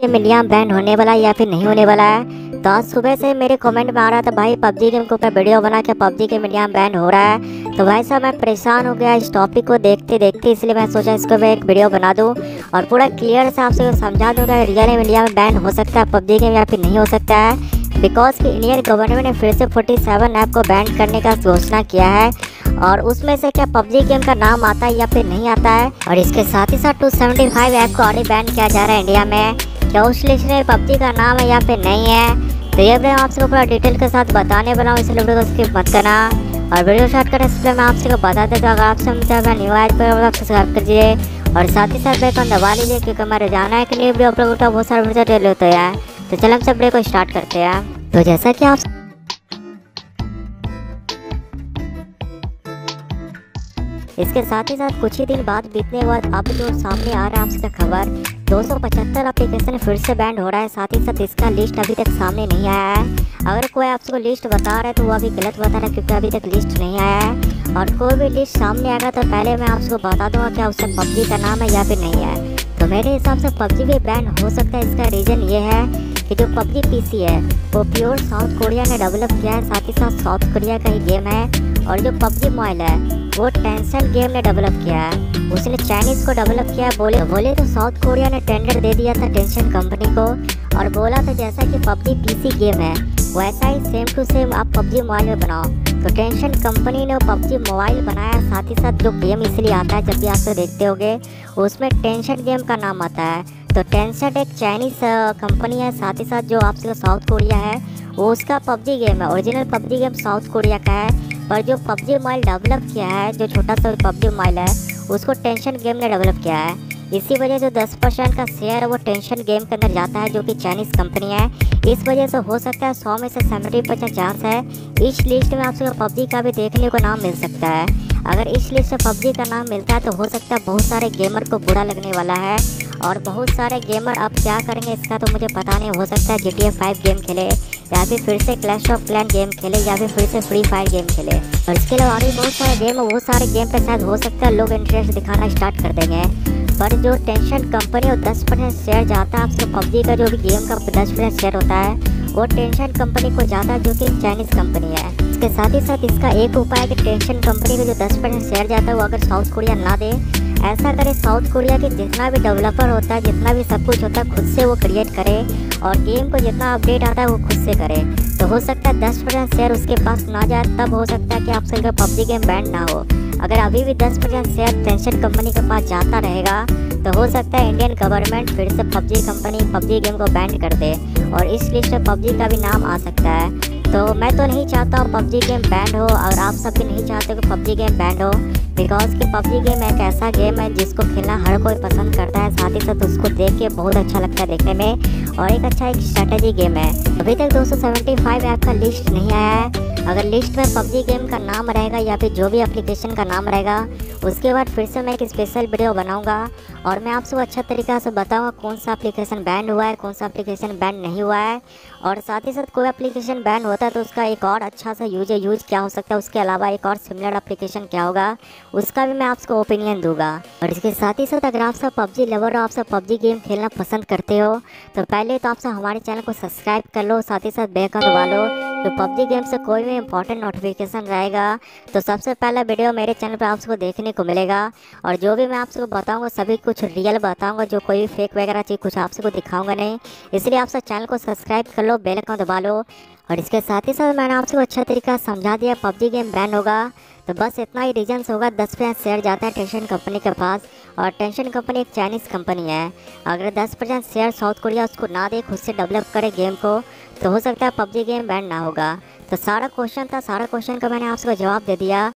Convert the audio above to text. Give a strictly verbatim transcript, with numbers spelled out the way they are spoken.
ये million ban होने वाला है या फिर नहीं होने वाला है। तो आज सुबह से मेरे कमेंट में आ रहा था भाई पबजी गेम के ऊपर वीडियो बना के पबजी के मिलियन बैन हो रहा है। तो भाई साहब मैं परेशान हो गया इस टॉपिक को देखते देखते, इसलिए मैं सोचा इसको मैं एक वीडियो बना दूं और पूरा क्लियर से आपसे समझा दूंगा रियल इंडिया में बैन हो सकता है पबजी गेम या फिर नहीं हो सकता है। बिकॉज कि इंडियन गवर्नमेंट ने फिर से सैंतालीस ऐप को बैन करने का घोषणा किया है और उसमें से क्या पबजी गेम का नाम आता है या फिर नहीं आता है। और इसके साथ ही साथ दो सौ पचहत्तर ऐप को ऑलरेडी बैन किया जा रहा है इंडिया में। क्या उस लिस्ट में पबजी का नाम है या फिर नहीं है, तो ये वीडियो आपसे पूरा डिटेल के साथ बताने वाला हूँ, इसलिए वीडियो को स्किप मत करना। और वीडियो स्टार्ट करने से पहले मैं आपसे बता देता हूँ, अगर आप समझे न्यू आए तो सब्सक्राइब कीजिए और साथ ही साथ बेल दबा लीजिए, क्योंकि हमारे जाना है कि नहीं वीडियो अपलोड होता है बहुत सारे वीडियो डेली होते हैं। तो चलो हम सब वीडियो को स्टार्ट करते हैं। तो जैसा कि आप इसके साथ ही साथ कुछ ही दिन बाद बीतने के बाद अब जो सामने आ रहा है आपसे खबर, दो सौ पचहत्तर एप्लीकेशन फिर से बैंड हो रहा है। साथ ही साथ इसका लिस्ट अभी तक सामने नहीं आया है। अगर कोई आपको लिस्ट बता रहा है तो वो अभी गलत बता रहा है, क्योंकि अभी तक लिस्ट नहीं आया है। और कोई भी लिस्ट सामने आएगा तो पहले मैं आपको बता दूंगा क्या उससे पबजी का नाम है या फिर नहीं है। तो मेरे हिसाब से पबजी भी बैन हो सकता है। इसका रीज़न ये है कि जो पबजी पीसी है वो प्योर साउथ कोरिया ने डेवलप किया है, साथ ही साथ साउथ कोरिया का ही गेम है। और जो पबजी मोबाइल है वो टेंशन गेम ने डेवलप किया है, उसने चाइनीज़ को डेवलप किया है। बोले बोले तो साउथ कोरिया ने टेंडर दे दिया था टेंशन कंपनी को और बोला था जैसा कि पबजी पीसी गेम है वैसा ही सेम टू सेम आप पबजी मोबाइल में बनाओ। तो टेंशन कंपनी ने पबजी मोबाइल बनाया, साथ ही साथ जो गेम इसलिए आता है जब भी आप तो देखते होंगे उसमें टेंशन गेम का नाम आता है। तो टेंशन एक चाइनीज़ कंपनी है, साथ ही साथ जो आपसे साउथ कोरिया है वो उसका पबजी गेम है, original PUBG game South Korea का है। पर जो पबजी मोबाइल डेवलप किया है, जो छोटा सा पबजी मोबाइल है उसको टेंशन गेम ने डेवलप किया है। इसी वजह से दस परसेंट का शेयर है वो टेंशन गेम के अंदर जाता है, जो कि चाइनीज़ कंपनी है। इस वजह से हो सकता है सौ में से सेवेंटी परसेंट चांस है इस लिस्ट में आपसे पबजी का भी देखने को नाम मिल सकता है। अगर इस लिस्ट से पबजी का नाम मिलता है तो हो सकता है बहुत सारे गेमर को बुरा लगने वाला है और बहुत सारे गेमर अब क्या करेंगे इसका तो मुझे पता नहीं। हो सकता है G T A five game खेले या फिर फिर से क्लैश ऑफ क्लैन गेम खेले या फिर फिर से फ्री फायर गेम खेले। और इसके अलावा और भी बहुत सारे गेम है, वो सारे गेम पे शायद हो सकता है लोग इंटरेस्ट दिखाना स्टार्ट कर देंगे। पर जो टेंशन कंपनी और दस परसेंट शेयर जाता है आपसे पबजी का, जो भी गेम का दस परसेंट शेयर होता है वो टेंशन कंपनी को जाता है, जो कि चाइनीज़ कंपनी है। इसके साथ ही साथ इसका एक उपाय है कि टेंशन कंपनी को जो दस परसेंट शेयर जाता है वो अगर साउथ कोरिया ना दे, ऐसा करे साउथ कोरिया के जितना भी डेवलपर होता है, जितना भी सब कुछ होता है खुद से वो क्रिएट करे और गेम को जितना अपडेट आता है वो खुद से करे। तो हो सकता है दस परसेंट शेयर उसके पास ना जाए, तब हो सकता है कि आपसे अगर पबजी गेम बैन ना हो। अगर अभी भी दस परसेंट शेयर टेंशन कंपनी के पास जाता रहेगा तो हो सकता है इंडियन गवर्नमेंट फिर से पबजी कंपनी पबजी गेम को बैन कर दे और इस लिस्ट में पबजी का भी नाम आ सकता है। तो मैं तो नहीं चाहता हूँ पबजी गेम बैन हो और आप सब भी नहीं चाहते कि पबजी गेम बैन हो, बिकॉज कि पबजी गेम एक ऐसा गेम है जिसको खेलना हर कोई पसंद करता है, साथ ही साथ उसको देख के बहुत अच्छा लगता है देखने में और एक अच्छा एक स्ट्रेटेजी गेम है। अभी तक दो सौ पचहत्तर ऐप का लिस्ट नहीं आया है। अगर लिस्ट में पबजी गेम का नाम रहेगा या फिर जो भी एप्लीकेशन का नाम रहेगा उसके बाद फिर से मैं एक स्पेशल वीडियो बनाऊंगा और मैं आपसे अच्छा तरीका से बताऊंगा कौन सा एप्लीकेशन बैन हुआ है, कौन सा एप्लीकेशन बैन नहीं हुआ है। और साथ ही साथ कोई एप्लीकेशन बैन होता है तो उसका एक और अच्छा सा यूज यूज क्या हो सकता है, उसके अलावा एक और सिमिलर एप्लीकेशन क्या होगा उसका भी मैं आपको ओपिनियन दूंगा। और इसके साथ ही साथ अगर आप सब पबजी लवर हो, आप सब पबजी गेम खेलना पसंद करते हो तो पहले तो आप सब हमारे चैनल को सब्सक्राइब कर लो, साथ ही साथ बेल का दबा लो। तो पबजी गेम से कोई भी इंपॉर्टेंट नोटिफिकेशन रहेगा तो सबसे पहला वीडियो मेरे चैनल पर आपको देखने को मिलेगा। और जो भी मैं आपको बताऊंगा सभी कुछ रियल बताऊंगा, जो कोई फेक वगैरह चीज़ कुछ आपसे को दिखाऊंगा नहीं। इसलिए आप सब चैनल को सब्सक्राइब कर लो, बेल आइकन दबा लो। और इसके साथ ही साथ मैंने आपको अच्छा तरीका समझा दिया, पबजी गेम बैन होगा तो बस इतना ही रीजन्स होगा। दस परसेंट शेयर जाता है टेंशन कंपनी के पास और टेंशन कंपनी एक चाइनीज़ कंपनी है। अगर दस परसेंट शेयर साउथ कोरिया उसको ना दे, खुद से डेवलप करे गेम को, तो हो सकता है पबजी गेम बैन ना होगा। तो सारा क्वेश्चन था, सारा क्वेश्चन का मैंने आपको जवाब दे दिया।